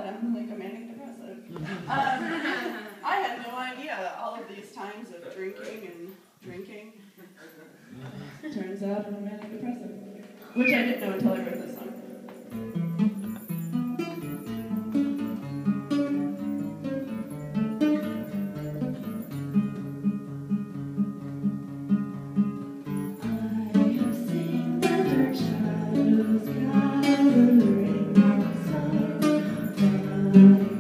God, I'm like a manic depressive. I had no idea that all of these times of drinking turns out I'm a manic depressive, which I didn't know until I wrote this song. I have seen the dark shadows gathering outside.